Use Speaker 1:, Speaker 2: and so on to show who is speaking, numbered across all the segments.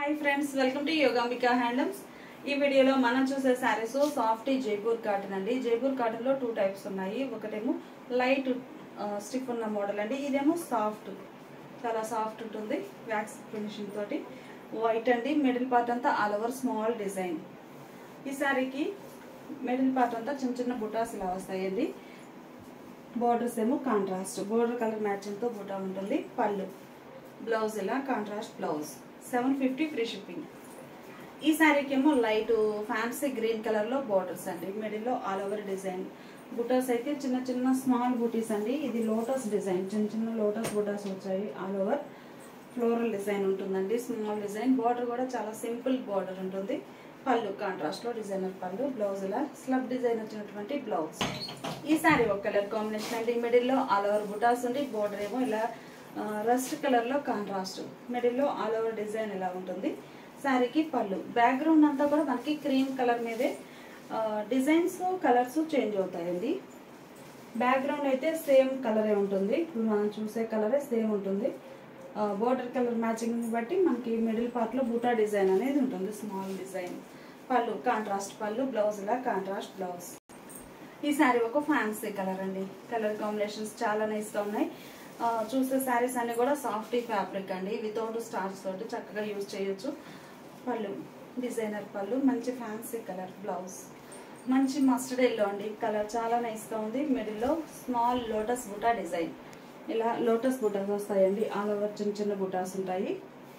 Speaker 1: High friends welcome to Yogambika handlooms ఈ వీడియోలో మనం చూసే సారీస్ సాఫ్ట్ జైపూర్ కాటన్ అండి జైపూర్ కాటన్ లో టూ టైప్స్ ఉన్నాయి ఒకటేమో లైట్ స్టిఫ్ ఉన్న మోడల్ అండి ఇదేమో సాఫ్ట్ చాలా సాఫ్ట్ ఉంటుంది వ్యాక్స్ ఫినిషింగ్ తోటి వైట్ అండి మిడిల్ పార్ట్ అంతా ఆల్ ఓవర్ స్మాల్ డిజైన్ ఈ సారీకి మిడిల్ పార్ట్ అంతా చిన్న చిన్న బుటాస్ ఇలా వస్తాయండి బోర్డర్స్ ఏమో కాంట్రాస్ట్ బోర్డర్ కలర్ మ్యాచింగ్ తో బుటా ఉంటుంది పళ్ళు బ్లౌజ్ ఇలా కాంట్రాస్ట్ బ్లౌజ్ 750 ఫ్రీ షిప్పింగ్ ఈ సారీకి ఏమో లైట్ ఫ్యాన్సీ గ్రీన్ కలర్ లో బోర్డర్స్ అండి మిడిల్ లో ఆల్ ఓవర్ డిజైన్ బుటాస్ అయితే చిన్న చిన్న స్మాల్ బూటీస్ అండి ఇది లోటస్ డిజైన్ చిన్న చిన్న లోటస్ బుటాస్ వచ్చాయి ఆల్ ఓవర్ ఫ్లోరల్ డిజైన్ ఉంటుందండి స్మాల్ డిజైన్ బోర్డర్ కూడా చాలా సింపుల్ బోర్డర్ ఉంటుంది పళ్ళు కాంట్రాస్ట్ లో డిజైనర్ పళ్ళు బ్లౌజ్ ఇలా స్లబ్ డిజైన్ వచ్చినటువంటి బ్లౌజ్ ఈ సారీ ఒక కలర్ కాంబినేషన్ అండి మిడిల్ లో ఆల్ ఓవర్ బుటాస్ ఉండి బోర్డర్ ఏమో ఇలా రస్ట్ కలర్ లో కాంట్రాస్ట్ మిడిల్ లో ఆల్ ఓవర్ డిజైన్ ఇలా ఉంటుంది సారీకి పళ్ళు బ్యాక్గ్రౌండ్ అంతా కూడా మనకి క్రీమ్ కలర్ మీదే డిజైన్స్ కలర్స్ చేంజ్ అవుతాయండి బ్యాక్గ్రౌండ్ అయితే సేమ్ కలరే ఉంటుంది ఇప్పుడు మనం చూసే కలరే సేమ్ ఉంటుంది బోర్డర్ కలర్ మ్యాచింగ్ బట్టి మనకి మిడిల్ పార్ట్ లో బూటా డిజైన్ అనేది ఉంటుంది స్మాల్ డిజైన్ పళ్ళు కాంట్రాస్ట్ పళ్ళు బ్లౌజ్ ఇలా కాంట్రాస్ట్ బ్లౌజ్ ఈ సారీ ఒక ఫ్యాన్సీ కలర్ అండి కలర్ కాంబినేషన్స్ చాలా నైస్ గా ఉన్నాయి చూసే సారీస్ అన్ని కూడా సాఫ్ట్ ఫ్యాబ్రిక్ అండి వితౌట్ స్టార్స్ తోటి చక్కగా యూజ్ చేయొచ్చు పళ్ళు డిజైనర్ పళ్ళు మంచి ఫ్యాన్సీ కలర్ బ్లౌజ్ మంచి మస్టర్డ్ ఎల్లో అండి కలర్ చాలా నైస్ గా ఉంది మిడిల్ లో స్మాల్ లోటస్ బుటా డిజైన్ ఇలా లోటస్ బుటాస్ వస్తాయండి ఆల్ ఓవర్ చిన్న చిన్న బుటాస్ ఉంటాయి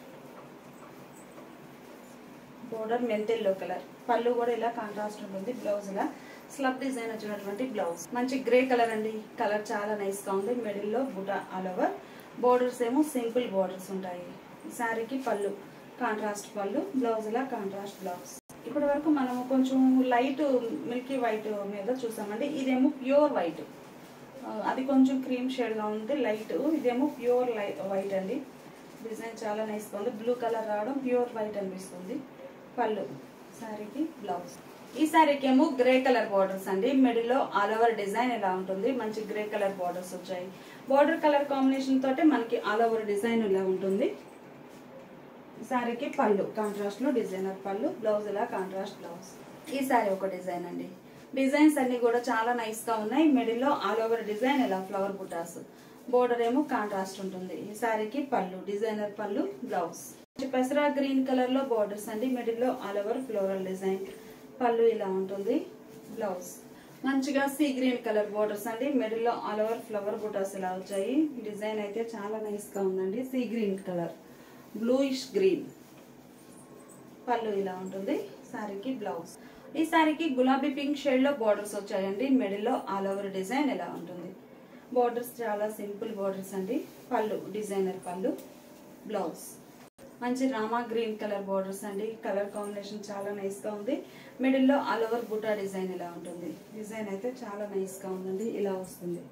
Speaker 1: బోర్డర్ మెంతెల్లో కలర్ పళ్ళు కూడా ఇలా కాంట్రాస్ట్ ఉంటుంది బ్లౌజ్ ఇలా స్లబ్ డిజైన్ వచ్చినటువంటి బ్లౌజ్ మంచి గ్రే కలర్ అండి కలర్ చాలా నైస్ గా ఉంది మిడిల్ లో బుటా ఆల్ ఓవర్ బోర్డర్స్ ఏమో సింపుల్ బోర్డర్స్ ఉంటాయి ఈ సారీకి పళ్ళు కాంట్రాస్ట్ పళ్ళు బ్లౌజ్ ఇలా కాంట్రాస్ట్ బ్లౌజ్ ఇప్పటి వరకు మనం కొంచెం లైట్ మిల్కీ వైట్ మీద చూసామండి ఇదేమో ప్యూర్ వైట్ అది కొంచెం క్రీమ్ షేడ్ గా ఉంది లైట్ ఇదేమో ప్యూర్ వైట్ అండి డిజైన్ చాలా నైస్ గా ఉంది బ్లూ కలర్ రావడం ప్యూర్ వైట్ అనిపిస్తుంది పళ్ళు సారీకి బ్లౌజ్ ఈ సారీకి ఏమో గ్రే కలర్ బోర్డర్స్ అండి మిడిల్ లో ఆల్ ఓవర్ డిజైన్ ఇలా ఉంటుంది మంచి గ్రే కలర్ బోర్డర్స్ వచ్చాయి బోర్డర్ కలర్ కాంబినేషన్ తోటే మనకి ఆల్ ఓవర్ డిజైన్ ఇలా ఉంటుంది సారీకి పళ్ళు కాంట్రాస్ట్ లో డిజైనర్ పళ్ళు బ్లౌజ్ ఇలా కాంట్రాస్ట్ బ్లౌజ్ ఈ సారీ ఒక డిజైన్ అండి డిజైన్స్ అన్ని కూడా చాలా నైస్ గా ఉన్నాయి మిడిల్ లో ఆల్ ఓవర్ డిజైన్ ఇలా ఫ్లవర్ బుటాస్ బోర్డర్ ఏమో కాంట్రాస్ట్ ఉంటుంది ఈ సారీకి పళ్ళు డిజైనర్ పళ్ళు బ్లౌజ్ పెసరా గ్రీన్ కలర్ లో బోర్డర్స్ అండి మిడిల్ లో all over floral design pallu ఇలా ఉంటుంది బ్లౌజ్ మంచిగా సీ గ్రీన్ కలర్ బోర్డర్స్ అండి మిడిల్ లో ఆల్ ఓవర్ ఫ్లవర్ బుటాస్ ఇలా వచ్చాయి డిజైన్ అయితే చాలా నైస్ గా ఉందండి sea green colour bluish green pallu ఇలా ఉంటుంది సారీకి బ్లౌజ్ ఈ సారీకి గులాబీ పింక్ షేడ్ లో బోర్డర్స్ వచ్చాయండి మిడిల్ లో ఆల్ ఓవర్ డిజైన్ ఇలా ఉంటుంది బోర్డర్స్ చాలా సింపుల్ బోర్డర్స్ అండి పళ్ళు డిజైనర్ పళ్ళు బ్లౌజ్ మంచి రామా గ్రీన్ కలర్ బోర్డర్స్ అండి కలర్ కాంబినేషన్ చాలా నైస్ గా ఉంది మిడిల్ లో ఆల్ ఓవర్ బుటా డిజైన్ ఇలా ఉంటుంది డిజైన్ అయితే చాలా నైస్ గా ఉందండి ఇలా వస్తుంది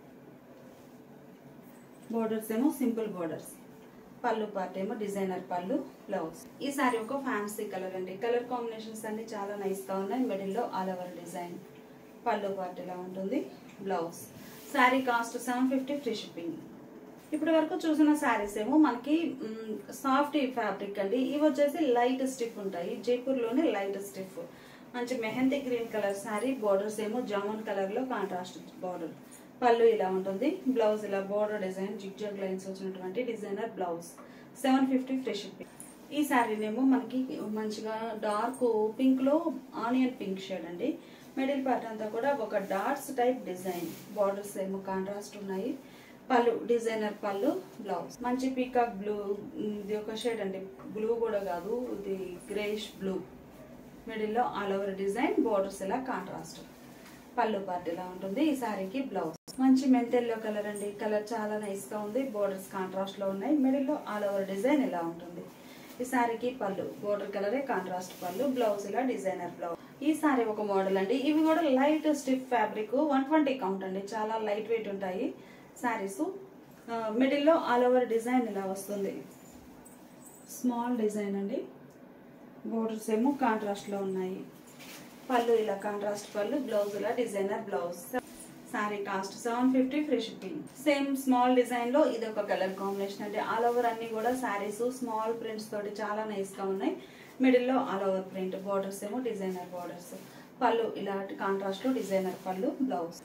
Speaker 1: బోర్డర్స్ ఏమో సింపుల్ బోర్డర్స్ పళ్ళు పార్ట్ ఏమో డిజైనర్ పళ్ళు బ్లౌజ్ ఈ సారీ ఒక ఫ్యాన్సీ కలర్ అండి కలర్ కాంబినేషన్స్ అన్ని చాలా నైస్ గా ఉన్నాయి మిడిల్ లో ఆల్ ఓవర్ డిజైన్ పళ్ళు పార్ట్ ఇలా ఉంటుంది blouse sorry cost 750 free shipping ఇప్పటి వరకు చూసిన శారీస్ ఏమో మనకి సాఫ్ట్ ఫ్యాబ్రిక్ అండి ఇవి వచ్చేసి లైట్ స్టిఫ్ ఉంటాయి జైపూర్ లోనే లైట్ స్టిఫ్ మంచి mehndi green colour saree borders ఏమో జామున్ కలర్ లో కాంట్రాస్ట్ బోర్డర్ పళ్ళు ఇలా ఉంటుంది బ్లౌజ్ ఇలా బోర్డర్ డిజైన్ జిగ్జాగ్ లైన్స్ వచ్చినటువంటి డిజైనర్ బ్లౌజ్ 750 ఫ్రీ షిప్పింగ్ ఈ శారీనేమో మనకి మంచిగా డార్క్ పింక్ లో ఆనియన్ పింక్ షేడ్ అండి మిడిల్ పార్ట్ అంతా కూడా ఒక డాట్స్ టైప్ డిజైన్ బోర్డర్స్ ఏమో కాంట్రాస్ట్ ఉన్నాయి పళ్ళు డిజైనర్ పళ్ళు బ్లౌజ్ మంచి పీకాక్ బ్లూ ఇది ఒక షేడ్ అండి బ్లూ కూడా కాదు ఇది గ్రేష్ బ్లూ మిడిల్ లో ఆల్ ఓవర్ డిజైన్ బోర్డర్స్ ఇలా కాంట్రాస్ట్ పళ్ళు పార్ట్ ఇలా ఉంటుంది ఈ సారీకి బ్లౌజ్ మంచి మెంతెల్లో కలర్ అండి కలర్ చాలా నైస్ గా ఉంది బోర్డర్స్ కాంట్రాస్ట్ లో ఉన్నాయి మిడిల్ లో ఆల్ ఓవర్ డిజైన్ ఇలా ఉంటుంది ఈ సారీకి పళ్ళు బోర్డర్ కలరే కాంట్రాస్ట్ పళ్ళు బ్లౌజ్ ఇలా డిజైనర్ బ్లౌజ్ ఈ సారీ ఒక మోడల్ అండి ఇవి కూడా లైట్ స్టిఫ్ ఫ్యాబ్రిక్ 120 కౌంట్ అండి చాలా లైట్ వెయిట్ ఉంటాయి సారీస్ మిడిల్ లో ఆల్ ఓవర్ డిజైన్ ఇలా వస్తుంది స్మాల్ డిజైన్ అండి బోర్డర్స్ ఏమో కాంట్రాస్ట్ లో ఉన్నాయి పళ్ళు ఇలా కాంట్రాస్ట్ పళ్ళు బ్లౌజ్ ఇలా designer blouse sorry cost 750 free shipping. Same small design లో ఇది ఒక కలర్ కాంబినేషన్ అండి. ఆల్ ఓవర్ అన్ని కూడా సారీస్ స్మాల్ ప్రింట్స్ తోటి చాలా నైస్ గా ఉన్నాయి. మిడిల్ లో ఆల్ ఓవర్ ప్రింట్, బోర్డర్స్ ఏమో డిజైనర్ బోర్డర్స్, పళ్ళు ఇలాంటి కాంట్రాస్ట్ లో డిజైనర్ పళ్ళు, బ్లౌజ్.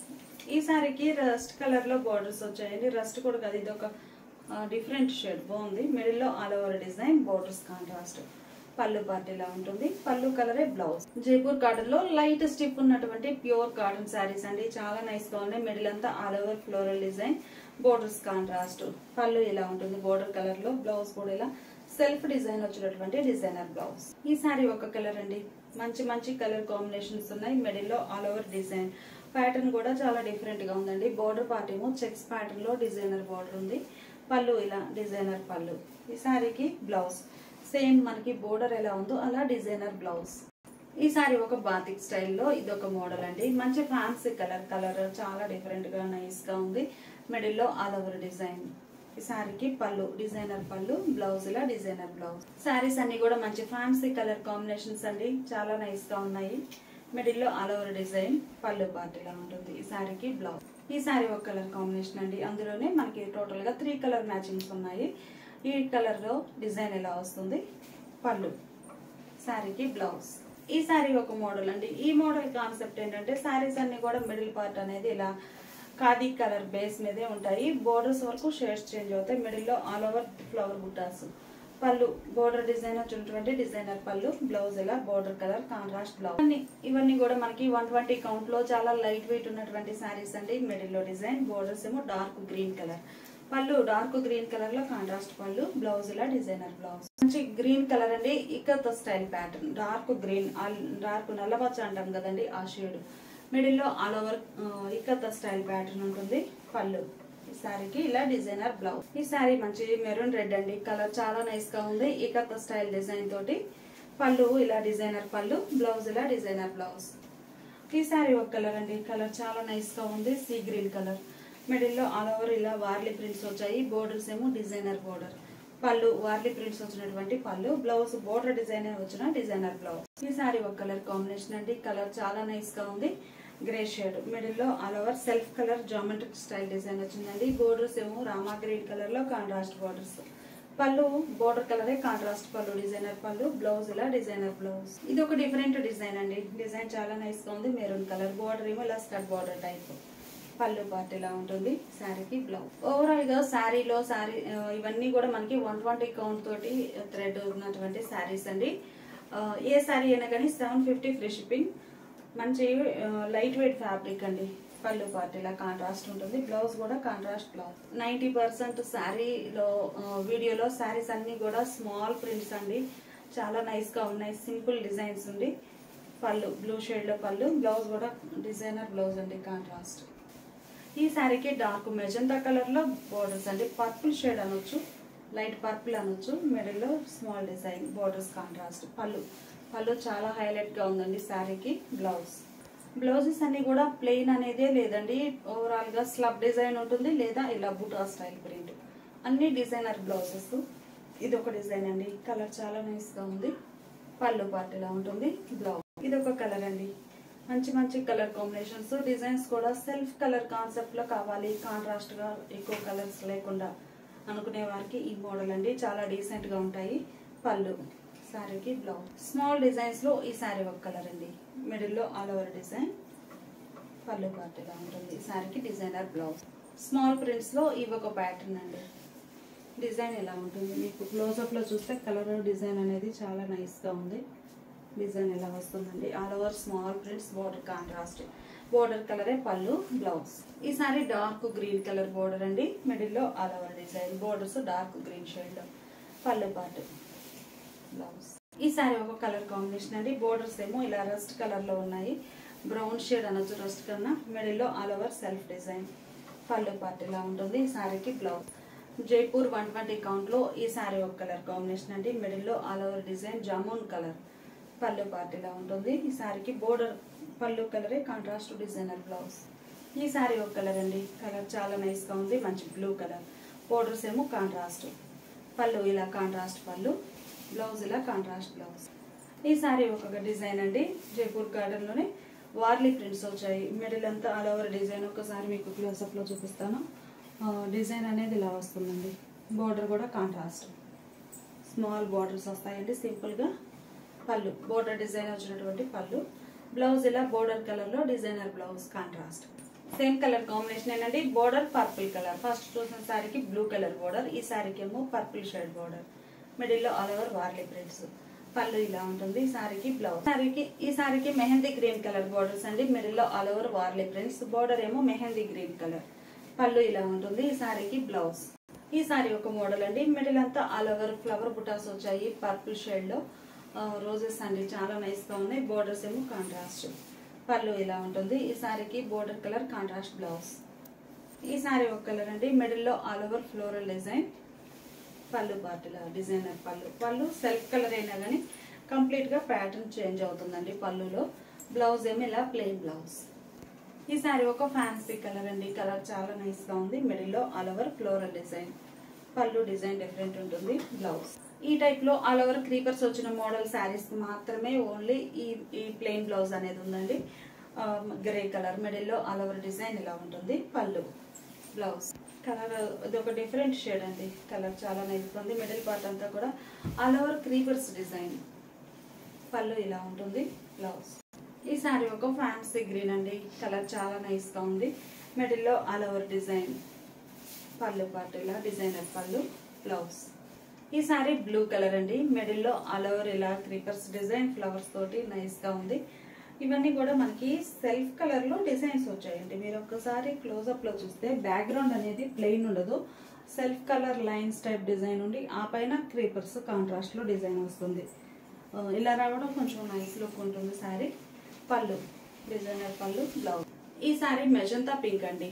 Speaker 1: ఈ సారీకి రస్ట్ కలర్ లో బోర్డర్స్ వచ్చాయండి. రస్ట్ కూడా కాదు, ఇది ఒక డిఫరెంట్ షేడ్, బాగుంది. మిడిల్ లో all over design, borders contrast, పళ్ళు పార్ట్ ఇలా ఉంటుంది. పళ్ళు కలరే బ్లౌజ్. జైపూర్ కాటన్ లో లైట్ స్టిప్ ఉన్నటువంటి ప్యూర్ కాటన్ శారీస్ అండి. చాలా నైస్ గా ఉన్నాయి. మిడిల్ అంతా all over floral design, borders contrast, పళ్ళు ఇలా ఉంటుంది బోర్డర్ కలర్ లో, బ్లౌజ్ కూడా ఇలా సెల్ఫ్ డిజైన్ వచ్చినటువంటి డిజైనర్ బ్లౌజ్. ఈ సారీ ఒక కలర్ అండి. మంచి మంచి కలర్ కాంబినేషన్స్ ఉన్నాయి. మిడిల్ లో ఆల్ ఓవర్ డిజైన్, ప్యాటర్న్ కూడా చాలా డిఫరెంట్ గా ఉందండి. బోర్డర్ పార్ట్ ఏమో చెక్స్ ప్యాటర్న్ లో డిజైనర్ బోర్డర్ ఉంది. పళ్ళు ఇలా డిజైనర్ పళ్ళు. ఈ సారీకి బ్లౌజ్ సేమ్ మనకి బోర్డర్ ఎలా ఉందో అలా డిజైనర్ బ్లౌజ్. ఈ సారీ ఒక బాతిక్ స్టైల్లో ఇదొక మోడల్ అండి. మంచి ఫ్యాన్సీ కలర్ చాలా డిఫరెంట్ గా నైస్ గా ఉంది. మిడిల్ లో ఆల్ ఓవర్ డిజైన్. ఈ సారీకి పళ్ళు డిజైనర్ పళ్ళు, బ్లౌజ్ ఇలా డిజైనర్ బ్లౌజ్. సారీస్ అన్ని కూడా మంచి ఫ్యాన్సీ కలర్ కాంబినేషన్స్ అండి. చాలా నైస్ గా ఉన్నాయి. మిడిల్ లో ఆల్ ఓవర్ డిజైన్, పళ్ళు పార్ట్ ఇలా ఉంటుంది. ఈ సారీకి బ్లౌజ్. ఈ సారీ ఒక కలర్ కాంబినేషన్ అండి. అందులోనే మనకి టోటల్ గా 3 కలర్ మ్యాచింగ్స్ ఉన్నాయి. ఈ కలర్ లో డిజైన్ ఎలా వస్తుంది, పళ్ళు, సారీకి బ్లౌజ్. ఈ సారీ ఒక మోడల్ అండి. ఈ మోడల్ కాన్సెప్ట్ ఏంటంటే సారీస్ అన్ని కూడా మిడిల్ పార్ట్ అనేది ఇలా ఖాదీ కలర్ బేస్ మీదే ఉంటాయి. బోర్డర్స్ వరకు షేడ్స్ చేంజ్ అవుతాయి. మిడిల్ లో ఆల్ ఓవర్ ఫ్లవర్ బుట్టాస్, పళ్ళు బోర్డర్ డిజైన్ వచ్చినటువంటి డిజైనర్ పళ్ళు, బ్లౌజ్ ఇలా బోర్డర్ కలర్ కాంట్రాస్ట్ బ్లౌజ్. ఇవన్నీ కూడా మనకి 120 కౌంట్ లో చాలా లైట్ వెయిట్ ఉన్నటువంటి సారీస్ అండి. మిడిల్ లో డిజైన్, బోర్డర్స్ ఏమో డార్క్ గ్రీన్ కలర్, పళ్ళు డార్క్ గ్రీన్ కలర్ లో కాంట్రాస్ట్ పళ్ళు, బ్లౌజ్ ఇలా డిజైనర్ బ్లౌజ్. మంచి గ్రీన్ కలర్ అండి. Ikat style pattern, dark green, dark నల్లపచ్చ అంటాం కదండి ఆ షేడ్. మిడిల్ లో all over ikat style pattern ఉంటుంది. పళ్ళు, ఈ సారీకి ఇలా డిజైనర్ బ్లౌజ్. ఈ సారీ మంచి మెరూన్ రెడ్ అండి. కలర్ చాలా నైస్ గా ఉంది. ఇక్కత్ స్టైల్ డిజైన్ తోటి, పళ్ళు ఇలా డిజైనర్ పళ్ళు, బ్లౌజ్ ఇలా డిజైనర్ బ్లౌజ్. ఈ సారీ ఒక కలర్ అండి. కలర్ చాలా నైస్ గా ఉంది. Sea green colour. మిడిల్ లో ఆల్ ఓవర్ ఇలా వార్లీ ప్రింట్స్ వచ్చాయి. బోర్డర్స్ ఏమో డిజైనర్ బోర్డర్, పళ్ళు వార్లీ ప్రింట్స్ వచ్చినటువంటి పళ్ళు, బ్లౌజ్ బోర్డర్ డిజైన్ వచ్చిన డిజైనర్ బ్లౌజ్. ఈ సారీ ఒక కలర్ కాంబినేషన్ అండి. కలర్ చాలా నైస్ గా ఉంది. Grey shade. మిడిల్ లో all over self colour geometric style design వచ్చిందండి. బోర్డర్స్ ఏమో రామా గ్రీన్ కలర్ లో కాంట్రాస్ట్ బోర్డర్స్, పళ్ళు బోర్డర్ కలరే కాంట్రాస్ట్ పళ్ళు, డిజైనర్ పళ్ళు, బ్లౌజ్ ఇలా డిజైనర్ బ్లౌజ్. ఇది ఒక డిఫరెంట్ డిజైన్ అండి. డిజైన్ చాలా నైస్ గా ఉంది. మెరూన్ కలర్, బోర్డర్ ఏమో ఇలా స్కర్ట్ బోర్డర్ టైప్, పళ్ళు పార్ట్ ఇలా ఉంటుంది. శారీకి బ్లౌజ్. ఓవరాల్ గా శారీలో ఇవన్నీ కూడా మనకి 120 కౌంట్ తోటి థ్రెడ్ ఉన్నటువంటి శారీస్ అండి. ఏ శారీ అయినా కానీ 750 ఫ్రీ షిప్పింగ్. మంచి లైట్ వెయిట్ ఫ్యాబ్రిక్ అండి. పళ్ళు పార్ట్ ఇలా కాంట్రాస్ట్ ఉంటుంది. బ్లౌజ్ కూడా కాంట్రాస్ట్ బ్లౌజ్. 90% శారీలో వీడియోలో శారీస్ అన్ని కూడా స్మాల్ ప్రింట్స్ అండి. చాలా నైస్ గా ఉన్నాయి. సింపుల్ డిజైన్స్ ఉంది. పళ్ళు బ్లూ షేడ్ లో పళ్ళు, బ్లౌజ్ కూడా డిజైనర్ బ్లౌజ్ అండి కాంట్రాస్ట్. ఈ శారీకి డార్క్ మెజంతా కలర్ లో బోర్డర్స్ అండి. పర్పుల్ షేడ్ అనొచ్చు, లైట్ పర్పుల్ అనొచ్చు. మిడిల్ లో స్మాల్ డిజైన్, బోర్డర్స్ కాంట్రాస్ట్. పళ్ళు చాలా హైలైట్ గా ఉందండి శారీకి. బ్లౌజ్. బ్లౌజెస్ అన్ని కూడా ప్లెయిన్ అనేదే లేదండి. ఓవరాల్ గా స్లబ్ డిజైన్ ఉంటుంది, లేదా ఇలా బుటా స్టైల్ ప్రింట్. అన్ని డిజైనర్ బ్లౌజెస్. ఇది ఒక డిజైన్ అండి. కలర్ చాలా నైస్ గా ఉంది. పళ్ళు పార్ట్ ఇలా ఉంటుంది. బ్లౌజ్. ఇది ఒక కలర్ అండి. మంచి మంచి కలర్ కాంబినేషన్స్. డిజైన్స్ కూడా సెల్ఫ్ కలర్ కాన్సెప్ట్ లో కావాలి, కాంట్రాస్ట్ గా ఎక్కువ కలర్స్ లేకుండా అనుకునే వారికి ఈ మోడల్ అండి. చాలా డీసెంట్ గా ఉంటాయి. పళ్ళు, సారీకి బ్లౌజ్. స్మాల్ డిజైన్స్ లో ఈ సారీ ఒక కలర్ అండి. మిడిల్ లో ఆల్ ఓవర్ డిజైన్, పళ్ళు పార్ట్ ఇలా ఉంటుంది. సారీకి డిజైనర్ బ్లౌజ్. స్మాల్ ప్రింట్స్ లో ఇవి ఒక ప్యాటర్న్ అండి. డిజైన్ ఎలా ఉంటుంది మీకు క్లోజ్అప్ లో చూస్తే కలర్ డిజైన్ అనేది చాలా నైస్ గా ఉంది. డిజైన్ ఎలా వస్తుందండి. All over small prints, border contrast, border కలరే పళ్ళు, బ్లౌజ్. ఈ sari dark green colour border అండి. మిడిల్ లో all over design, borders dark green shade లో, పళ్ళు పార్ట్, బ్లౌజ్. ఈ సారీ ఒక కలర్ కాంబినేషన్ అండి. బోర్డర్స్ ఏమో ఇలా రస్ట్ కలర్ లో ఉన్నాయి. బ్రౌన్ షేడ్ అనొచ్చు రస్ట్ కన్నా. మిడిల్ లో ఆల్ ఓవర్ సెల్ఫ్ డిజైన్, పళ్ళు పార్ట్ ఇలా ఉంటుంది. ఈ సారీకి బ్లౌజ్. జైపూర్ 120 కౌంట్ లో ఈ సారీ ఒక కలర్ కాంబినేషన్ అండి. మిడిల్ లో all over design, jamun colour, పళ్ళు పార్ట్ ఇలా ఉంటుంది. ఈ సారీకి బోర్డర్ పళ్ళు కలరే కాంట్రాస్ట్ డిజైనర్ బ్లౌజ్. ఈ సారీ ఒక కలర్ అండి. కలర్ చాలా నైస్ గా ఉంది. మంచి బ్లూ కలర్. బోర్డర్స్ ఏమో కాంట్రాస్ట్, పళ్ళు ఇలా కాంట్రాస్ట్ పళ్ళు, బ్లౌజ్ ఇలా కాంట్రాస్ట్ బ్లౌజ్. ఈ సారీ ఒక డిజైన్ అండి. జైపూర్ గార్డెన్ లోనే వార్లీ ప్రింట్స్ వచ్చాయి. మిడిల్ అంతా ఆల్ ఓవర్ డిజైన్. ఒకసారి మీకు క్లోజప్ లో చూపిస్తాను. డిజైన్ అనేది ఇలా వస్తుందండి. బోర్డర్ కూడా కాంట్రాస్ట్, స్మాల్ బోర్డర్స్ వస్తాయండి. సింపుల్ గా పళ్ళు, బోర్డర్ డిజైన్ వచ్చినటువంటి పళ్ళు. బ్లౌజ్ ఇలా బోర్డర్ కలర్ లో designer blouse, contrast. Same colour combination ఏంటంటే బోర్డర్ పర్పుల్ కలర్. ఫస్ట్ చూసిన శారీకి బ్లూ కలర్ బోర్డర్, ఈ శారీకి ఏమో పర్పుల్ షేడ్ బోర్డర్. మిడిల్ లో ఆల్ ఓవర్ వార్లీ ప్రింట్స్. పళ్ళు ఇలా ఉంటుంది. ఈ శారీకి బ్లౌజ్. ఈ శారీకి మెహందీ గ్రీన్ కలర్ బోర్డర్స్ అండి. మిడిల్ లో all over Warli prints. Border ఏమో మెహందీ గ్రీన్ కలర్. పళ్ళు ఇలా ఉంటుంది. ఈ శారీకి బ్లౌజ్. ఈ శారీ ఒక మోడల్ అండి. మిడిల్ అంతా ఆల్ ఓవర్ ఫ్లవర్ బుటాస్ వచ్చాయి పర్పుల్ షేడ్ లో. రోజెస్ అండి, చాలా నైస్ గా ఉన్నాయి. బోర్డర్స్ ఏమో కాంట్రాస్ట్. పళ్ళు ఇలా ఉంటుంది. ఈ శారీకి బోర్డర్ కలర్, కాంట్రాస్ట్ బ్లౌజ్. ఈ శారీ ఒక కలర్ అండి. మిడిల్ లో ఆల్ ఓవర్ ఫ్లోరల్ డిజైన్. పళ్ళు పార్ట్ ఇలా డిజైనర్ పళ్ళు. పళ్ళు సెల్ఫ్ కలర్ అయినా కానీ కంప్లీట్ గా ప్యాటర్న్ చేంజ్ అవుతుందండి పళ్ళులో. బ్లౌజ్ ఏమో ఇలా ప్లెయిన్ బ్లౌజ్. ఈ శారీ ఒక ఫ్యాన్సీ కలర్ అండి. కలర్ చాలా నైస్ గా ఉంది. మిడిల్ లో ఆల్ ఓవర్ ఫ్లోరల్ డిజైన్. పళ్ళు డిజైన్ డిఫరెంట్ ఉంటుంది. బ్లౌజ్ ఈ టైప్ లో ఆల్ ఓవర్ క్రీపర్స్ వచ్చిన మోడల్ శారీస్ మాత్రమే ఓన్లీ ఈ ప్లెయిన్ బ్లౌజ్ అనేది ఉందండి. Grey colour. మిడిల్ లో ఆల్ ఓవర్ డిజైన్ ఇలా ఉంటుంది. పళ్ళు, బ్లౌజ్. కలర్ ఇది ఒక డిఫరెంట్ షేడ్ అండి. కలర్ చాలా నైస్ గా ఉంది. మిడిల్ పార్ట్ అంతా కూడా all over creepers design. Pallu ఇలా ఉంటుంది. బ్లౌజ్. ఈ శారీ ఒక ఫ్యాన్సీ గ్రీన్ అండి. కలర్ చాలా నైస్ గా ఉంది. మిడిల్ లో ఆల్ ఓవర్ డిజైన్. పళ్ళు పార్ట్ ఇలా డిజైనర్ పళ్ళు, బ్లౌజ్. ఈ శారీ బ్లూ కలర్ అండి. మిడిల్ లో ఆల్ ఓవర్ ఇలా క్రీపర్స్ డిజైన్, ఫ్లవర్స్ తోటి నైస్ గా ఉంది. ఇవన్నీ కూడా మనకి సెల్ఫ్ కలర్ లో డిజైన్స్ వచ్చాయండి. మీరు ఒక్కసారి క్లోజప్ లో చూస్తే బ్యాక్గ్రౌండ్ అనేది ప్లెయిన్ ఉండదు. Self colour lines type design ఉండి ఆ పైన క్రీపర్స్ కాంట్రాస్ట్ లో డిజైన్ వస్తుంది. ఇలా రావడం కొంచెం నైస్ లుక్ ఉంటుంది శారీ. పళ్ళు డిజైనర్ పళ్ళు, బ్లౌజ్. ఈ శారీ మెజంతా పింక్ అండి.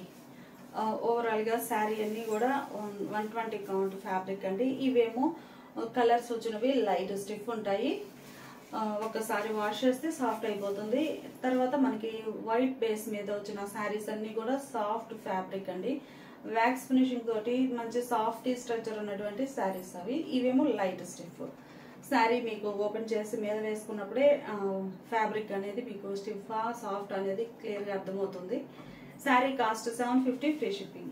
Speaker 1: ఓవరాల్ గా శారీ అన్ని కూడా 120 కౌంట్ ఫ్యాబ్రిక్ అండి. ఇవేమో కలర్స్ వచ్చినవి లైట్ స్టిఫ్ ఉంటాయి. ఒకసారి వాష్ చేస్తే సాఫ్ట్ అయిపోతుంది. తర్వాత మనకి వైట్ బేస్ మీద వచ్చిన శారీస్ అన్ని కూడా సాఫ్ట్ ఫ్యాబ్రిక్ అండి. వ్యాక్స్ ఫినిషింగ్ తోటి మంచి సాఫ్ట్ స్ట్రక్చర్ ఉన్నటువంటి శారీస్ అవి. ఇవేమో లైట్ స్టిఫ్. శారీ మీకు ఓపెన్ చేసి మీద వేసుకున్నప్పుడే ఫ్యాబ్రిక్ అనేది మీకు స్టిఫ్ సాఫ్ట్ అనేది క్లియర్ గా అర్థమవుతుంది. Sari cost 750 free shipping.